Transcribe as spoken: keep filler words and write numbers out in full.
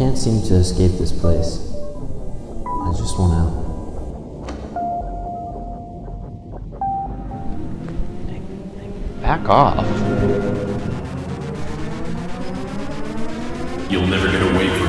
can't seem to escape this place. I just want out. Back off. You'll never get away